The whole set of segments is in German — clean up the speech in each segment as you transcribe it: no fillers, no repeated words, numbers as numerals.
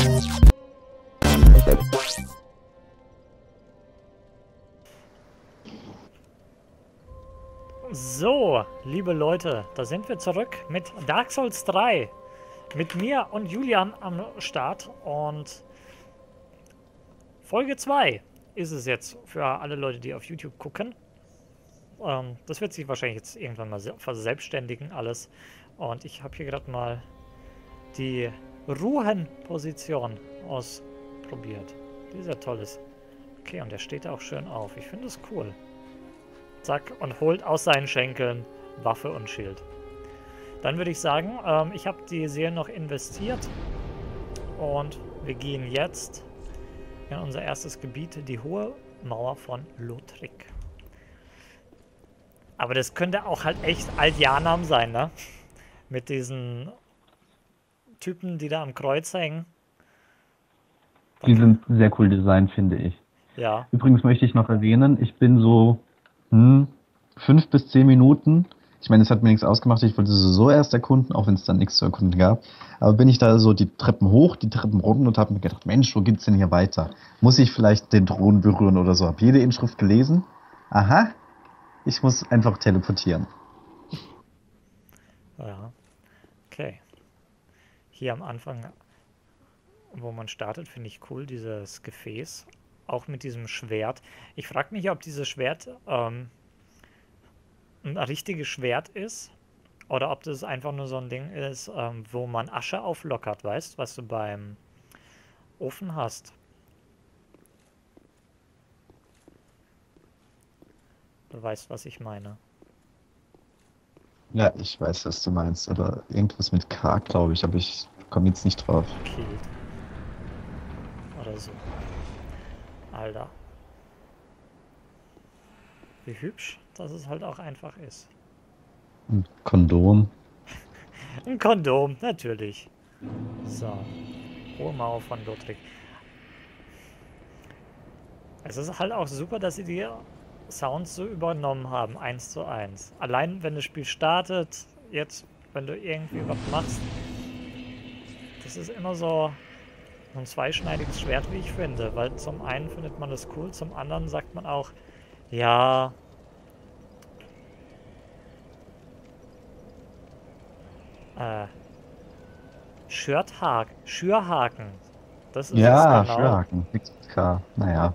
So, liebe Leute, da sind wir zurück mit Dark Souls 3. Mit mir und Julian am Start. Und Folge 2 ist es jetzt für alle Leute, die auf YouTube gucken. Das wird sich wahrscheinlich jetzt irgendwann mal verselbstständigen alles. Und ich habe hier gerade mal die Ruhenposition ausprobiert. Die ist ja toll. Okay, und der steht auch schön auf. Ich finde das cool. Zack, und holt aus seinen Schenkeln Waffe und Schild. Dann würde ich sagen, ich habe die Seelen noch investiert. Und wir gehen jetzt in unser erstes Gebiet, die Hohe Mauer von Lothric. Aber das könnte auch halt echt Alt-Janam sein, ne? Mit diesen Typen, die da am Kreuz hängen. Die sind sehr cool designt, finde ich. Ja. Übrigens möchte ich noch erwähnen, ich bin so 5 bis 10 Minuten, ich meine, es hat mir nichts ausgemacht, ich wollte so erst erkunden, auch wenn es dann nichts zu erkunden gab, aber bin ich da so die Treppen hoch, die Treppen runter und habe mir gedacht, Mensch, wo geht's denn hier weiter? Muss ich vielleicht den Thron berühren oder so? Hab jede Inschrift gelesen? Aha, ich muss einfach teleportieren. Ja. Okay. Hier am Anfang, wo man startet, finde ich cool, dieses Gefäß. Auch mit diesem Schwert. Ich frage mich, ob dieses Schwert ein richtiges Schwert ist. Oder ob das einfach nur so ein Ding ist, wo man Asche auflockert, weißt, was du beim Ofen hast. Du weißt, was ich meine. Ja, ich weiß, was du meinst, aber irgendwas mit K, glaube ich, aber ich komme jetzt nicht drauf. Kielt. Oder so. Alter. Wie hübsch, dass es halt auch einfach ist. Ein Kondom. Ein Kondom, natürlich. So. Hohe Mauer von Lothric. Es ist halt auch super, dass sie die Sounds so übernommen haben, 1:1. Allein, wenn das Spiel startet, jetzt, wenn du irgendwie was machst, das ist immer so ein zweischneidiges Schwert, wie ich finde. Weil zum einen findet man das cool, zum anderen sagt man auch, ja, Schürhaken. Das ist Ja, es genau. Schürhaken, nichts mit K, naja.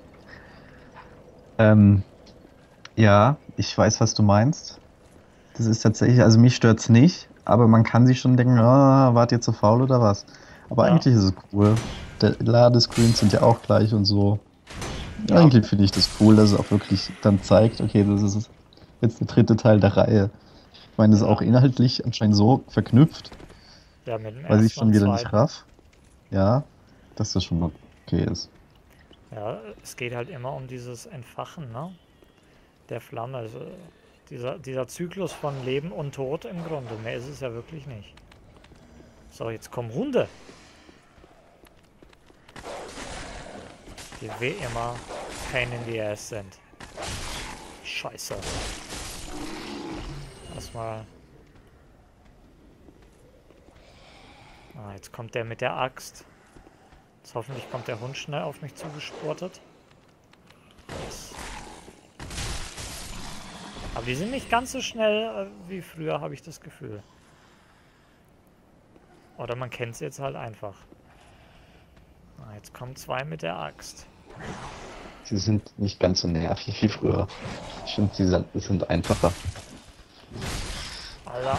Ja, ich weiß, was du meinst. Das ist tatsächlich, also mich stört's nicht, aber man kann sich schon denken, wart ihr zu faul oder was? Aber Ja. eigentlich ist es cool. Die Ladescreens sind ja auch gleich und so. Ja. Eigentlich finde ich das cool, dass es auch wirklich dann zeigt, okay, das ist jetzt der dritte Teil der Reihe. Ich meine, das ist Ja. auch inhaltlich anscheinend so verknüpft, Ja, mit dem weil ich ersten schon und wieder nicht zweiten. raff. Ja, dass das schon okay ist. Ja, es geht halt immer um dieses Entfachen, ne? Der Flamme. Also dieser Zyklus von Leben und Tod im Grunde. Mehr ist es ja wirklich nicht. So, jetzt kommen Hunde. Die wie immer pain in the ass sind. Scheiße. Erstmal. Ah, jetzt kommt der mit der Axt. Jetzt hoffentlich kommt der Hund schnell auf mich zugespurtet. Yes. Aber die sind nicht ganz so schnell wie früher, habe ich das Gefühl. Oder man kennt sie jetzt halt einfach. Ah, jetzt kommen zwei mit der Axt. Sie sind nicht ganz so nervig wie früher. Ich finde, sie sind einfacher. Alter.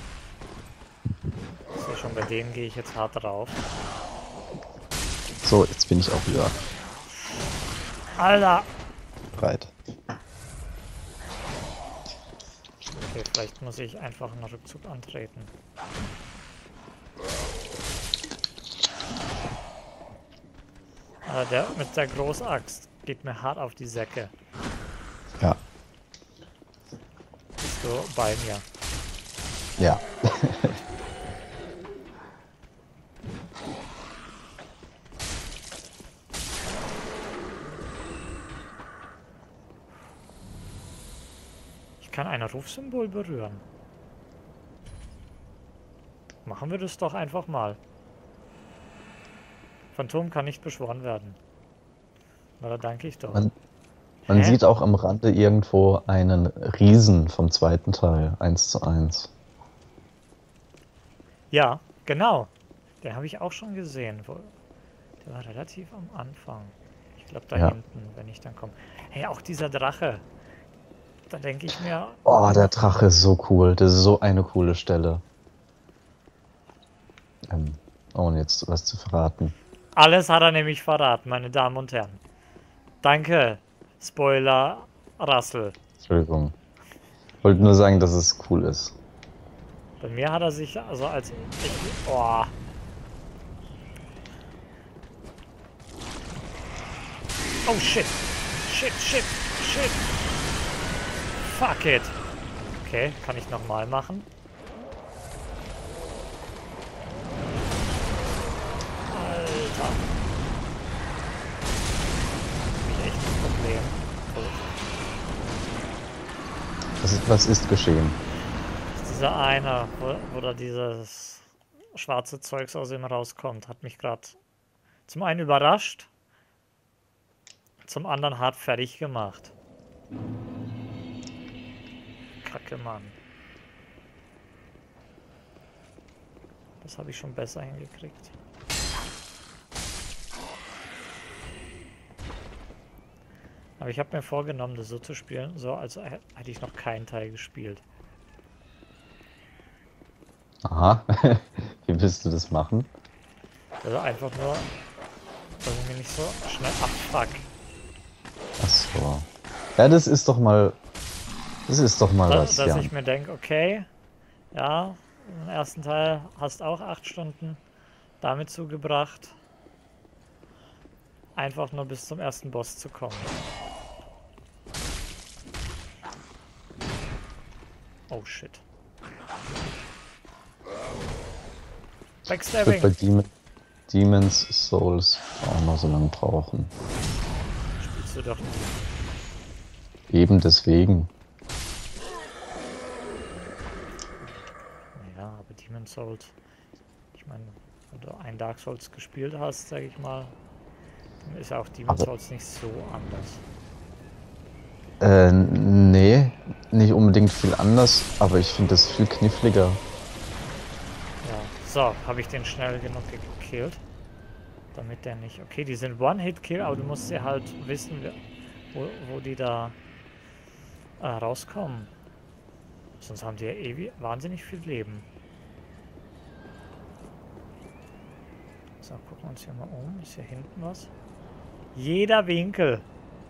Ich sehe schon, bei denen gehe ich jetzt hart drauf. So, jetzt bin ich auch wieder Alter! bereit. Okay, vielleicht muss ich einfach einen Rückzug antreten. Der mit der Großaxt geht mir hart auf die Säcke. Ja. Bist du bei mir? Ja. Ich kann ein Rufsymbol berühren. Machen wir das doch einfach mal. Phantom kann nicht beschworen werden. Na, da danke ich doch. Man sieht auch am Rande irgendwo einen Riesen vom zweiten Teil, 1:1. Ja, genau. Den habe ich auch schon gesehen. Der war relativ am Anfang. Ich glaube da Ja. hinten, wenn ich dann komme. Hey, auch dieser Drache. Da denke ich mir, Oh, der Drache ist so cool. Das ist so eine coole Stelle. Ohne jetzt was zu verraten. alles hat er nämlich verraten, meine Damen und Herren. Danke, Spoiler Russell. Entschuldigung. Ich wollte nur sagen, dass es cool ist. Bei mir hat er sich also als... Oh. Oh shit. Shit, shit, shit. Fuck it. Okay, kann ich nochmal machen. Alter. Hab ich echt ein Problem. Was ist geschehen? Dieser eine, wo da dieses schwarze Zeugs aus ihm rauskommt, hat mich gerade zum einen überrascht, zum anderen hart fertig gemacht. Kacke, Mann. Das habe ich schon besser hingekriegt. Aber ich habe mir vorgenommen, das so zu spielen, so als hätte ich noch keinen Teil gespielt. Aha. Wie willst du das machen? Also einfach nur, dass ich mich nicht so schnell abfuck. Ach so. Ja, das ist doch mal. Das ist doch mal was, Dass ja. ich mir denke, okay, ja, im ersten Teil hast auch 8 Stunden damit zugebracht, einfach nur bis zum ersten Boss zu kommen. Oh shit. Ich würde Backstabbing. bei Demon's Souls auch noch so lange brauchen. Spielst du doch nicht. Eben deswegen. Ja, aber Demon's Souls, ich meine, wenn du ein Dark Souls gespielt hast, sag ich mal, dann ist ja auch Demon's Souls nicht so anders. Nee, nicht unbedingt viel anders, aber ich finde das viel kniffliger. Ja, so, habe ich den schnell genug gekillt, damit der nicht... Okay, die sind One-Hit-Kill, aber du musst ja halt wissen, wo die da rauskommen. Sonst haben die ja ewig wahnsinnig viel Leben. So, gucken wir uns hier mal um. Ist hier hinten was? Jeder Winkel.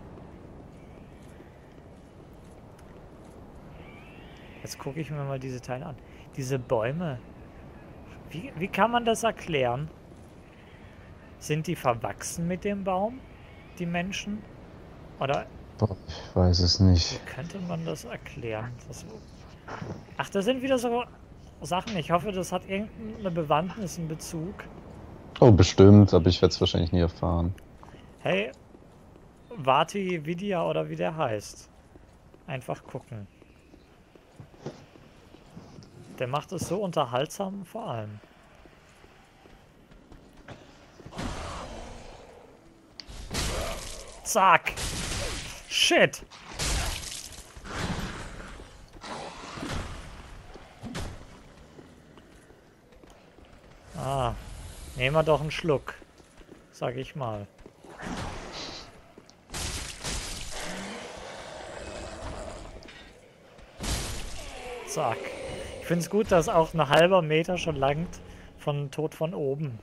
Jetzt gucke ich mir mal diese Teile an. Diese Bäume. Wie kann man das erklären? Sind die verwachsen mit dem Baum? Die Menschen? Oder Boah, ich weiß es nicht. wie könnte man das erklären? Ach, das sind wieder so Sachen. Ich hoffe, das hat irgendeine Bewandtnis, einen Bezug. Oh, bestimmt, aber ich werde es wahrscheinlich nie erfahren. Hey, Vati Vidya oder wie der heißt. Einfach gucken. Der macht es so unterhaltsam vor allem. Zack! Shit! Ah, nehmen wir doch einen Schluck, sag ich mal. Zack. Ich finde es gut, dass auch ein halber Meter schon langt von Tod von oben.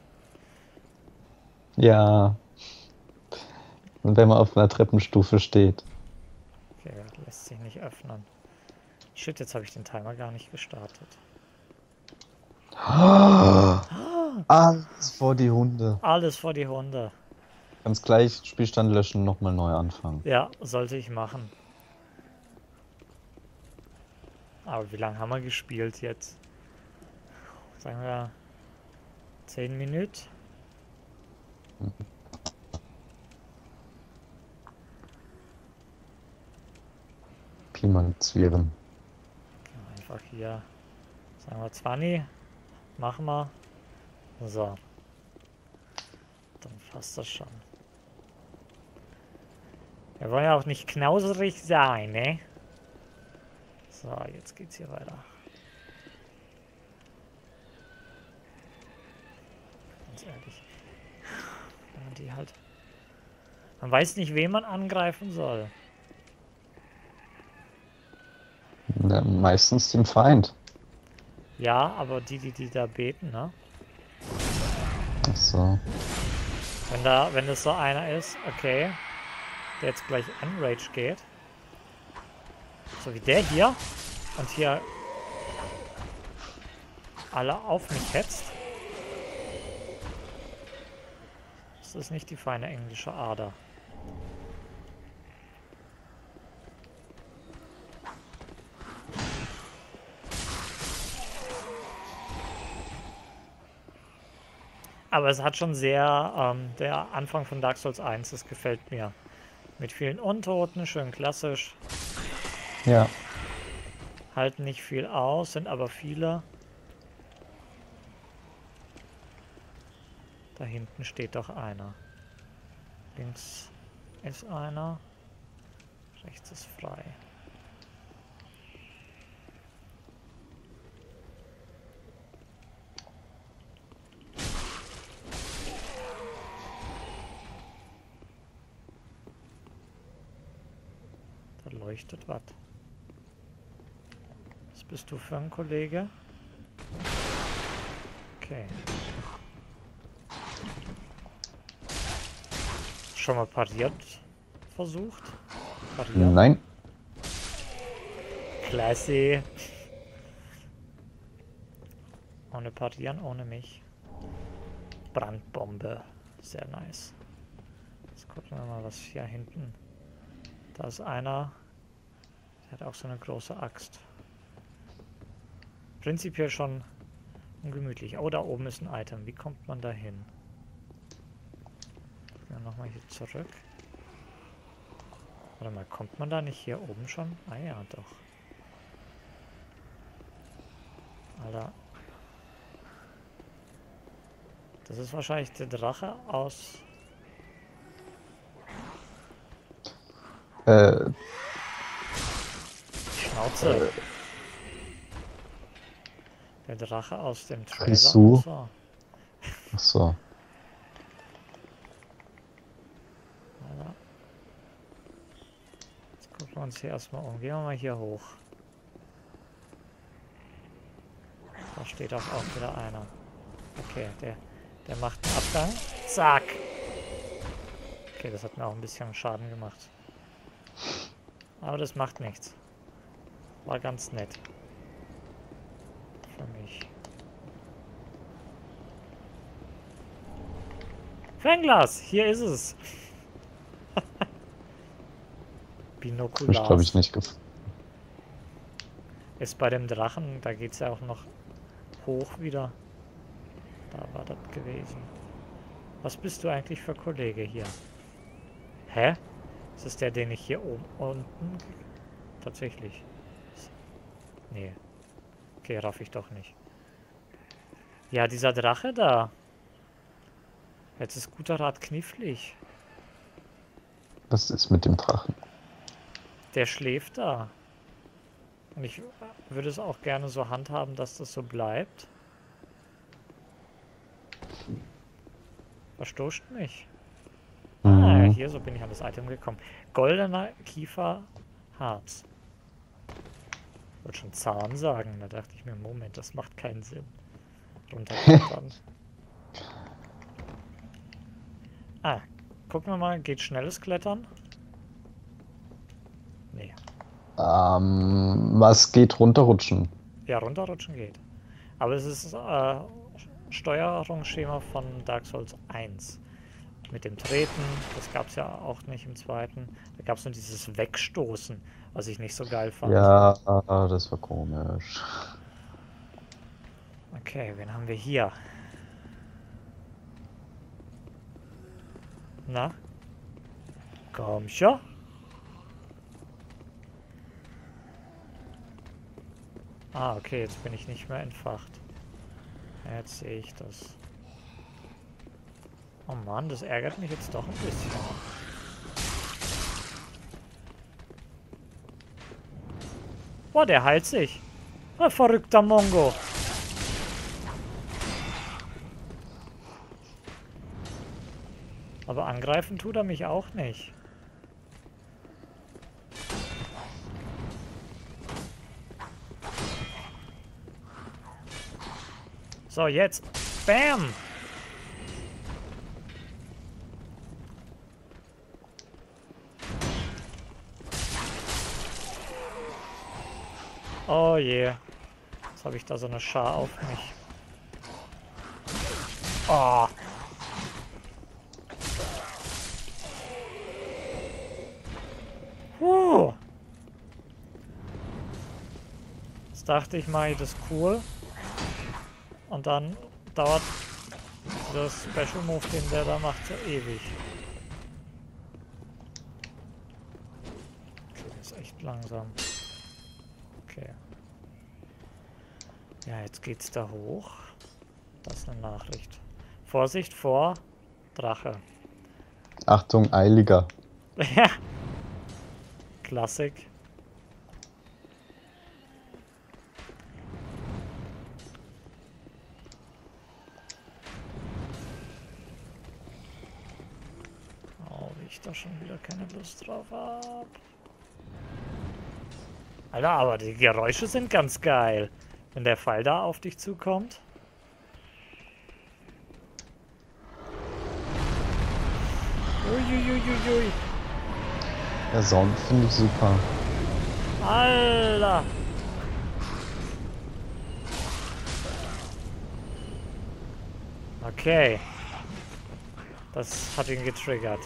Ja. Und wenn man auf einer Treppenstufe steht. Okay, lässt sich nicht öffnen. Shit, jetzt habe ich den Timer gar nicht gestartet. Alles vor die Hunde. Alles vor die Hunde. Ganz gleich Spielstand löschen, nochmal neu anfangen. Ja, sollte ich machen. Aber wie lange haben wir gespielt jetzt? Sagen wir 10 Minuten? Klimanzwieren. Einfach hier. Sagen wir 20. Machen wir. So. Dann passt das schon. Wir wollen ja auch nicht knauserig sein, ne? So, jetzt geht's hier weiter. Ganz ehrlich. Ja, die halt. Man weiß nicht, wen man angreifen soll. Ja, meistens den Feind. Ja, aber die da beten, ne? Ach so. Wenn das so einer ist, okay, der jetzt gleich Enrage geht. So wie der hier. Und hier alle auf mich hetzt. Das ist nicht die feine englische Ader. Aber es hat schon sehr, der Anfang von Dark Souls 1, das gefällt mir. Mit vielen Untoten, schön klassisch. Ja. Halten nicht viel aus, sind aber viele. Da hinten steht doch einer. Links ist einer. Rechts ist frei. Da leuchtet was. Was bist du für ein Kollege? Okay. Schon mal pariert versucht? Parieren? Nein. Klasse. Ohne parieren, ohne mich. Brandbombe. Sehr nice. Jetzt gucken wir mal, was hier hinten. Da ist einer. Der hat auch so eine große Axt. Prinzipiell schon ungemütlich. Oh, da oben ist ein Item. Wie kommt man da hin? Ja, nochmal hier zurück. Warte mal, kommt man da nicht hier oben schon? Ah ja, doch. Alter. Das ist wahrscheinlich der Drache aus... Schnauze. Der Drache aus dem Trailer. Wieso? So. Ach so. Jetzt gucken wir uns hier erstmal um. Gehen wir mal hier hoch. Da steht auch wieder einer. Okay, der macht einen Abgang. Zack! Okay, das hat mir auch ein bisschen Schaden gemacht. Aber das macht nichts. War ganz nett. Für mich. Fernglas! Hier ist es! Binokular. Ich glaube ich nicht gefunden. Ist bei dem Drachen, da geht es ja auch noch hoch wieder. Da war das gewesen. Was bist du eigentlich für Kollege hier? Hä? Ist das der, den ich hier oben unten... Tatsächlich. Nee. Okay, raff ich doch nicht. Ja, dieser Drache da. Jetzt ist guter Rat knifflig. Was ist mit dem Drachen? Der schläft da. Und ich würde es auch gerne so handhaben, dass das so bleibt. Verstoßt mich. Ah, hier, so bin ich an das Item gekommen. Goldener Kieferharz. Ich wollte schon Zahn sagen, da dachte ich mir, Moment, das macht keinen Sinn. Runterklettern. Ah, gucken wir mal, geht schnelles Klettern? Nee. Was geht runterrutschen? Ja, runterrutschen geht. Aber es ist Steuerungsschema von Dark Souls 1. Mit dem Treten, das gab es ja auch nicht im zweiten. Da gab es nur dieses Wegstoßen, was ich nicht so geil fand. Ja, das war komisch. Okay, wen haben wir hier? Na? Komm schon. Ah, okay, jetzt bin ich nicht mehr entfacht. Jetzt sehe ich das. Oh Mann, das ärgert mich jetzt doch ein bisschen. Boah, der heilt sich. Ein verrückter Mongo. Aber angreifen tut er mich auch nicht. So, jetzt. Bam! Oh je. Jetzt habe ich da so eine Schar auf mich. Oh. Jetzt dachte ich, mache ich das cool. Und dann dauert der Special Move, den der da macht, so ewig. Okay, das ist echt langsam. Okay. Ja, jetzt geht's da hoch. Das ist eine Nachricht. Vorsicht vor Drache. Achtung, Eiliger. Ja. Klassik. Oh, wie ich da schon wieder keine Lust drauf habe. Alter, aber die Geräusche sind ganz geil. Wenn der Pfeil da auf dich zukommt. Uiuiuiui. Der Sound finde ich super. Alter. Okay. Das hat ihn getriggert.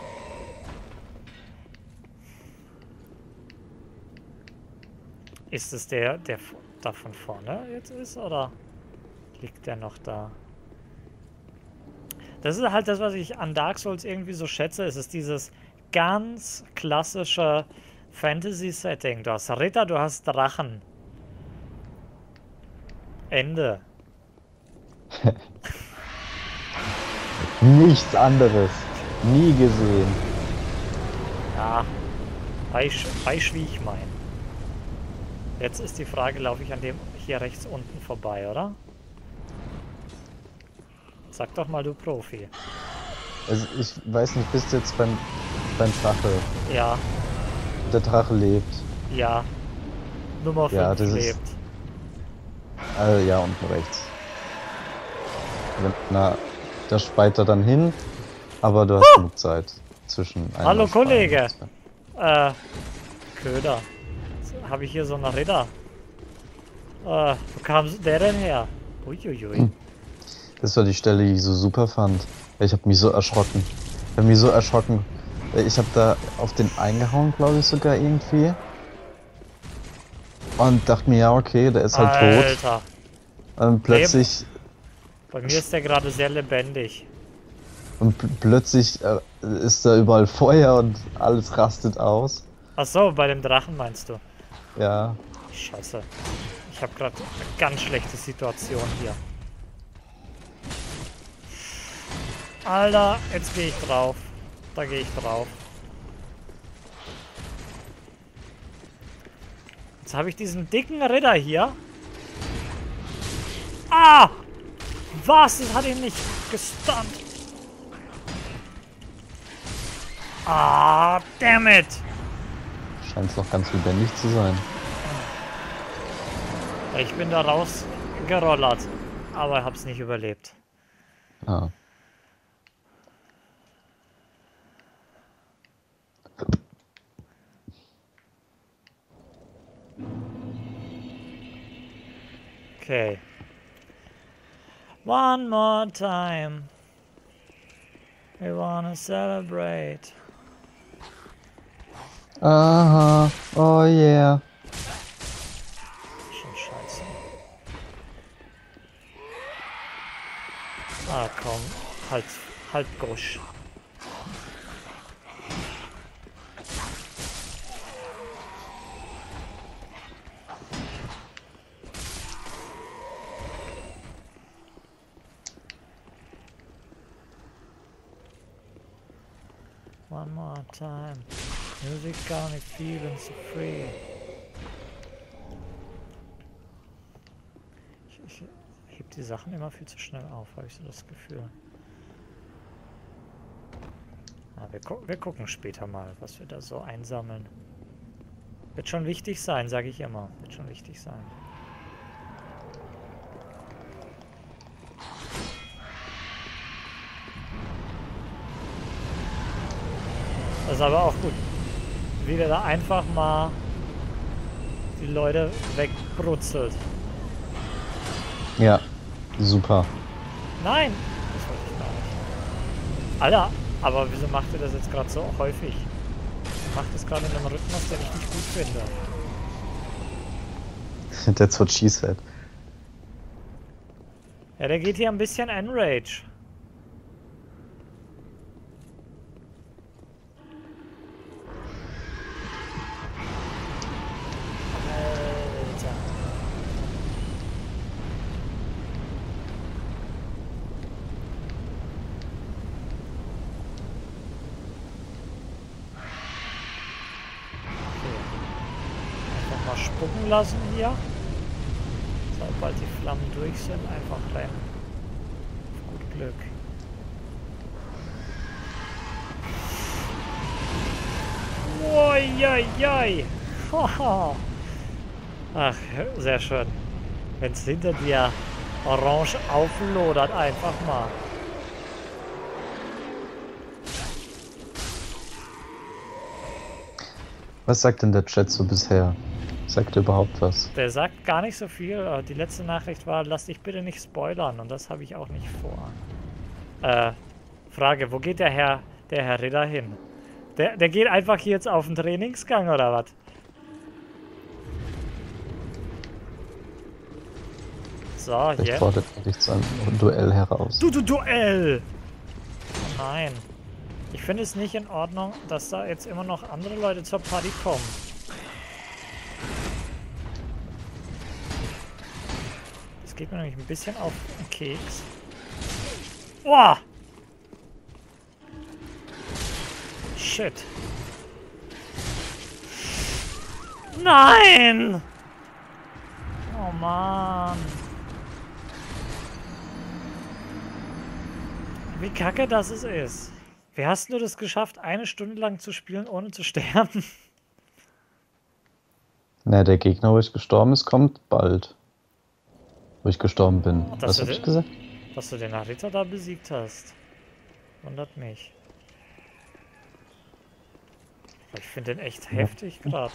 Ist es der da von vorne jetzt ist, oder liegt der noch da? Das ist halt das, was ich an Dark Souls irgendwie so schätze. Es ist dieses ganz klassische Fantasy-Setting. Du hast Ritter, du hast Drachen. Ende. Nichts anderes. Nie gesehen. Ja, weißt wie ich mein. Jetzt ist die Frage, laufe ich an dem hier rechts unten vorbei, oder? Sag doch mal, du Profi. Also ich weiß nicht, bist du jetzt beim Drache? Ja, Der Drache lebt. ja. Nummer 5 Ja, das ist- lebt. Ja, unten rechts. Na, da speit er dann hin, aber du hast genug Zeit zwischen einem Hallo, und zwei. Kollege. Köder. Habe ich hier so einen Ritter? Wo kam der denn her? Uiuiui. Das war die Stelle, die ich so super fand. Ich habe mich so erschrocken. Ich habe mich so erschrocken. Ich habe da auf den eingehauen, glaube ich sogar irgendwie. Und dachte mir, ja okay, der ist halt tot. Alter. Und plötzlich, Bei mir ist der gerade sehr lebendig. plötzlich ist da überall Feuer und alles rastet aus. Ach so, bei dem Drachen meinst du? Ja. Scheiße. Ich habe gerade eine ganz schlechte Situation hier. Alter, jetzt gehe ich drauf. Da gehe ich drauf. Jetzt habe ich diesen dicken Ritter hier. Ah! Was? Das hat ihn nicht gestunt. Ah, damn it! Scheint es noch ganz lebendig zu sein. Ich bin da rausgerollert, aber hab's nicht überlebt. Ah. Okay. One more time. We wanna celebrate. Aha, oh yeah. Schon scheiße. Ah, komm. Halt Gosch. One more time. Music got me feeling so free. Ich heb die Sachen immer viel zu schnell auf, habe ich so das Gefühl. Ja, wir gucken später mal, was wir da so einsammeln. Wird schon wichtig sein, sage ich immer. Wird schon wichtig sein. Das ist aber auch gut. Wie der da einfach mal die Leute wegbrutzelt. Ja, super. Nein! Das wollte ich gar nicht. Alter, aber wieso macht ihr das jetzt gerade so häufig? Macht das gerade in einem Rhythmus, den ich nicht gut finde. That's what she said. Ja, der geht hier ein bisschen Enrage. Alter. Mal spucken lassen hier. Sobald die Flammen durch sind, einfach rennen. Auf gut Glück. Uiuiui. Ach, sehr schön. Wenn es hinter dir orange auflodert, einfach mal. Was sagt denn der Chat so bisher? Sagt er überhaupt was? Der sagt gar nicht so viel. Die letzte Nachricht war, lass dich bitte nicht spoilern. Und das habe ich auch nicht vor. Frage, wo geht der Herr Ritter hin? Der geht einfach hier jetzt auf den Trainingsgang oder was? So, Vielleicht hier. fordert er dich zu einem Duell heraus. Du Duell! Nein. Ich finde es nicht in Ordnung, dass da jetzt immer noch andere Leute zur Party kommen. Das geht mir nämlich ein bisschen auf den Keks. Boah! Shit. Nein! Oh Mann. Wie kacke das es ist. Wie hast du das geschafft, eine Stunde lang zu spielen, ohne zu sterben? Na, der Gegner, wo ich gestorben ist, kommt bald. Wo ich gestorben bin. Dass Was hab ich gesagt? Dass du den Narita da besiegt hast. Wundert mich. Ich finde den echt heftig gerade.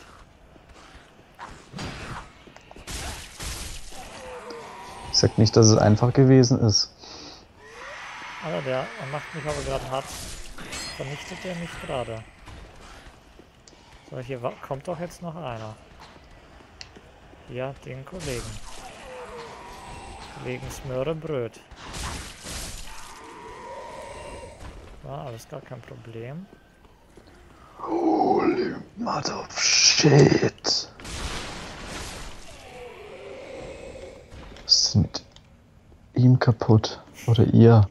Ich sag nicht, dass es einfach gewesen ist. Aber der macht mich aber gerade hart. Vernichtet er mich gerade. So, hier kommt doch jetzt noch einer. Ja, den Kollegen. Kollegen Smörebröt. War alles gar kein Problem. Holy mother of shit. Was ist mit ihm kaputt? Oder ihr?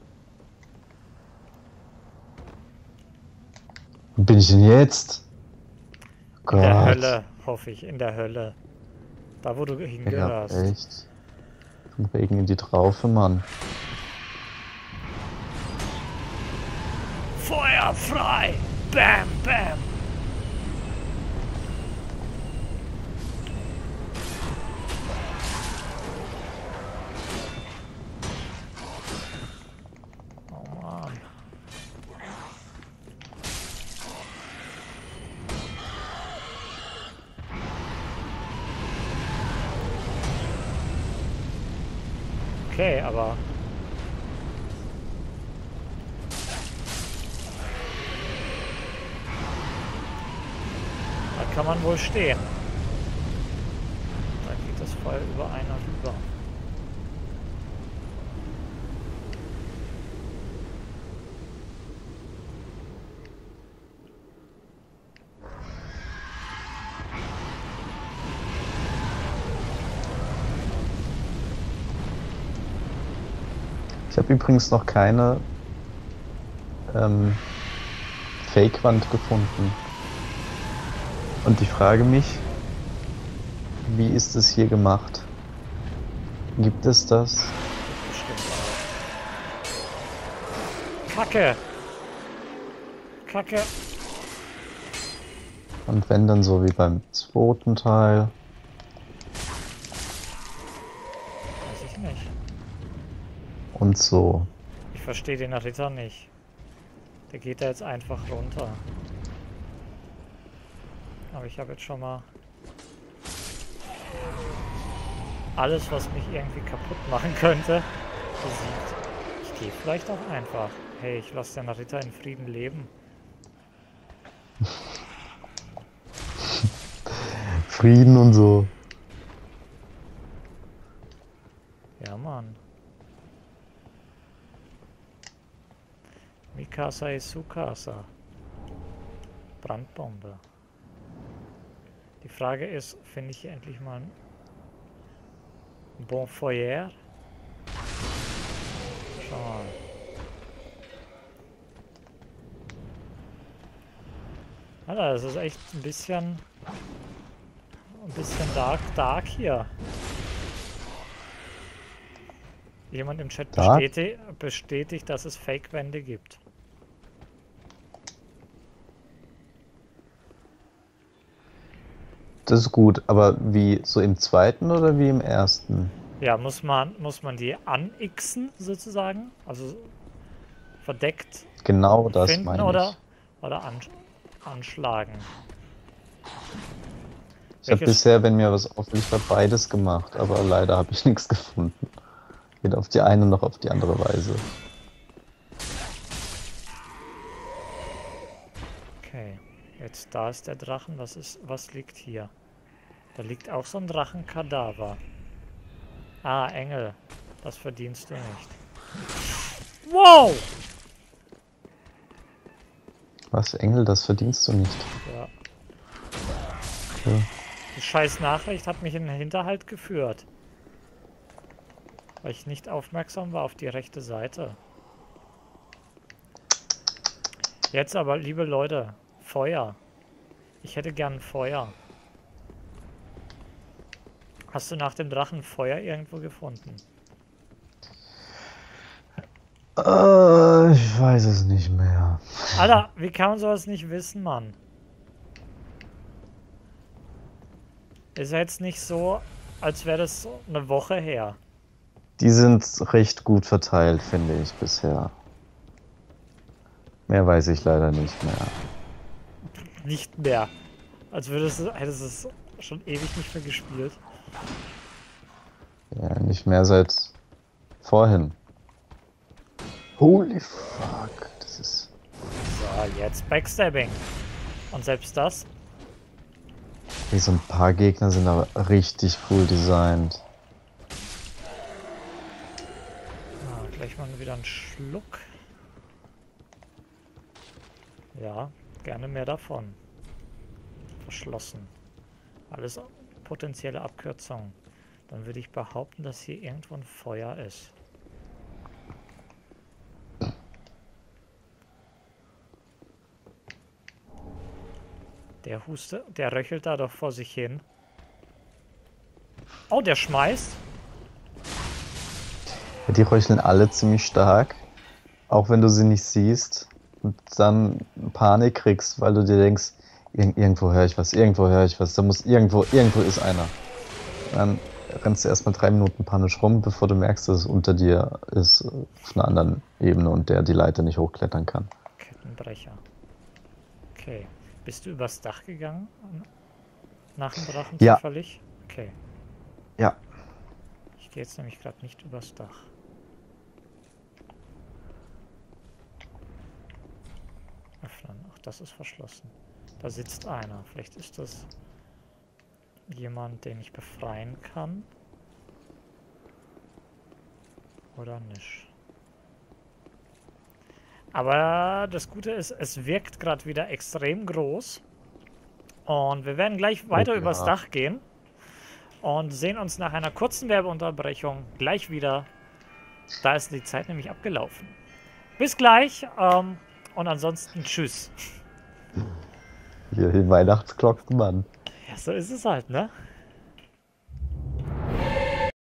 Wo bin ich denn jetzt? In der Hölle, hoffe ich, in der Hölle. Da, wo du hingehörst. Ja, echt. Vom Regen in die Traufe, Mann. Feuer frei! Bam, bam! Oh Mann. Okay, aber da kann man wohl stehen. Da geht das Feuer über einer rüber. Ich habe übrigens noch keine Fake-Wand gefunden. Und ich frage mich, wie ist es hier gemacht? Gibt es das? Bestimmt auch. Kacke! Kacke! Und wenn dann so wie beim zweiten Teil? Weiß ich nicht. Und so. Ich verstehe den Ritter nicht. Der geht da jetzt einfach runter. Aber ich habe jetzt schon mal alles, was mich irgendwie kaputt machen könnte, besiegt. Ich gehe vielleicht auch einfach. Hey, ich lasse den Ritter in Frieden leben. Frieden und so. Ja, Mann. Mikasa ist Sukasa. Brandbombe. Die Frage ist, finde ich hier endlich mal ein Bonfeuer? Schau mal. Alter, das ist echt ein bisschen dark hier. Jemand im Chat bestätigt, dass es Fake-Wände gibt. Das ist gut, aber wie so im zweiten oder wie im ersten? Ja, muss man die anixen sozusagen? Also verdeckt Genau das finden meine oder ich. anschlagen. Ich habe bisher, wenn mir was auffällt, beides gemacht, aber leider habe ich nichts gefunden. Weder auf die eine noch auf die andere Weise. Okay, jetzt da ist der Drachen. Was liegt hier? Da liegt auch so ein Drachenkadaver. Ah, Engel. Das verdienst du nicht. Wow! Was, Engel, das verdienst du nicht. Ja. Ja. Die scheiß Nachricht hat mich in den Hinterhalt geführt. Weil ich nicht aufmerksam war auf die rechte Seite. Jetzt aber, liebe Leute, Feuer. Ich hätte gern Feuer. Hast du nach dem Drachen Feuer irgendwo gefunden? Ich weiß es nicht mehr. Alter, wie kann man sowas nicht wissen, Mann? Ist ja jetzt nicht so, als wäre das so eine Woche her. Die sind recht gut verteilt, finde ich, bisher. Mehr weiß ich leider nicht mehr. Nicht mehr. Als hättest du es schon ewig nicht mehr gespielt. Ja, nicht mehr seit vorhin. Holy fuck, das ist... So, jetzt Backstabbing. Und selbst das? So ein paar Gegner sind aber richtig cool designt. Gleich mal wieder einen Schluck. Ja, gerne mehr davon. Verschlossen. Alles potenzielle Abkürzungen. Dann würde ich behaupten, dass hier irgendwo ein Feuer ist. Der röchelt da doch vor sich hin. Oh, der schmeißt. Ja, die röcheln alle ziemlich stark. Auch wenn du sie nicht siehst. Und dann Panik kriegst, weil du dir denkst, irgendwo höre ich was, da muss irgendwo ist einer. Dann rennst du erstmal 3 Minuten panisch rum, bevor du merkst, dass es unter dir ist, auf einer anderen Ebene und der die Leiter nicht hochklettern kann. Kettenbrecher. Okay. Bist du übers Dach gegangen? Nach dem Drachen Ja. zufällig? Okay. Ja. Ich gehe jetzt nämlich gerade nicht übers Dach. Öffnen. Ach, das ist verschlossen. Da sitzt einer. Vielleicht ist das jemand, den ich befreien kann. Oder nicht. Aber das Gute ist, es wirkt gerade wieder extrem groß. Und wir werden gleich weiter übers Dach gehen. Und sehen uns nach einer kurzen Werbeunterbrechung gleich wieder. Da ist die Zeit nämlich abgelaufen. Bis gleich. Und ansonsten tschüss. Hier, den Weihnachtsglockenmann. Ja, so ist es halt, ne?